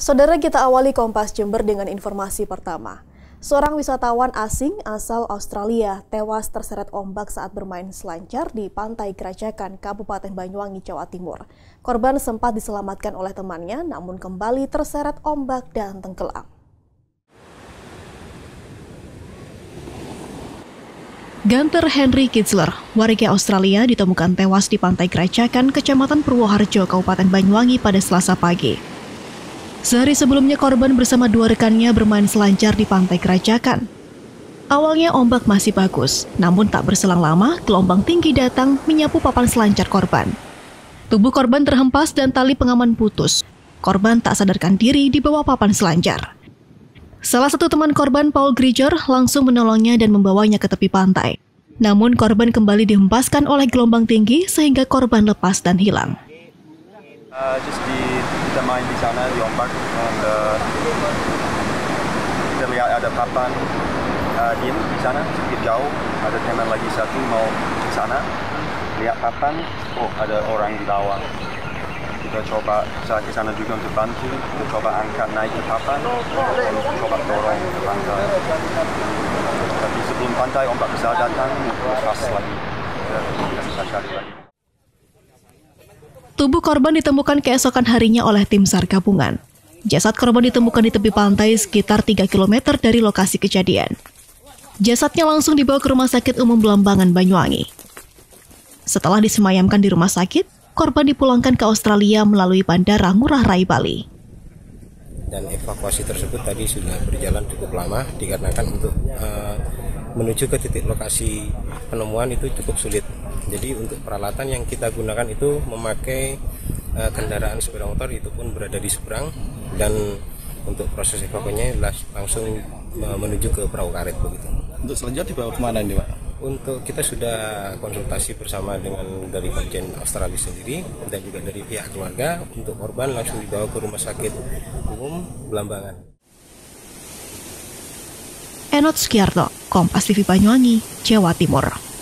Saudara, kita awali Kompas Jember dengan informasi pertama. Seorang wisatawan asing asal Australia tewas terseret ombak saat bermain selancar di Pantai Kracakan, Kabupaten Banyuwangi, Jawa Timur. Korban sempat diselamatkan oleh temannya, namun kembali terseret ombak dan tenggelam. Gunter Henry Kitzler, warga Australia, ditemukan tewas di Pantai Kracakan, Kecamatan Purwoharjo, Kabupaten Banyuwangi pada Selasa pagi. Sehari sebelumnya korban bersama dua rekannya bermain selancar di Pantai Kracakan. Awalnya ombak masih bagus, namun tak berselang lama gelombang tinggi datang menyapu papan selancar korban. Tubuh korban terhempas dan tali pengaman putus. Korban tak sadarkan diri di bawah papan selancar. Salah satu teman korban, Paul Griger, langsung menolongnya dan membawanya ke tepi pantai. Namun korban kembali dihempaskan oleh gelombang tinggi sehingga korban lepas dan hilang. Kita main di sana di ombak dan kita lihat ada papan diem di sana sedikit jauh, ada teman lagi satu mau ke sana lihat papan, ada orang di bawah. Kita coba ke sana juga untuk bantu, kita coba angkat naik ke papan dan coba dorong ke pantai. Tapi sebelum pantai ombak besar datang, lepas lagi, kita bisa cari lagi. Tubuh korban ditemukan keesokan harinya oleh tim SAR gabungan. Jasad korban ditemukan di tepi pantai sekitar 3 km dari lokasi kejadian. Jasadnya langsung dibawa ke Rumah Sakit Umum Belambangan, Banyuwangi. Setelah disemayamkan di rumah sakit, korban dipulangkan ke Australia melalui Bandara Ngurah Rai, Bali. Dan evakuasi tersebut tadi sudah berjalan cukup lama dikarenakan untuk menuju ke titik lokasi penemuan itu cukup sulit. Jadi untuk peralatan yang kita gunakan itu memakai kendaraan sepeda motor, itu pun berada di seberang, dan untuk proses evakuasinya langsung menuju ke perahu karet begitu. Untuk selanjutnya dibawa kemana ini, Pak? Untuk kita sudah konsultasi bersama dengan dari Komjen Australia sendiri dan juga dari pihak keluarga. Untuk korban langsung dibawa ke Rumah Sakit Umum Belambangan. Enot Sukiarto, Kompas TV Banyuwangi, Jawa Timur.